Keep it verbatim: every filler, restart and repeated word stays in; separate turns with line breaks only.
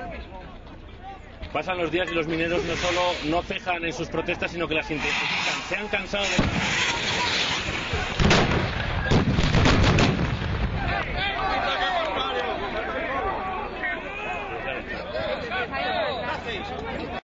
Pasan los días y los mineros no solo no cejan en sus protestas, sino que las intensifican. Se han cansado de...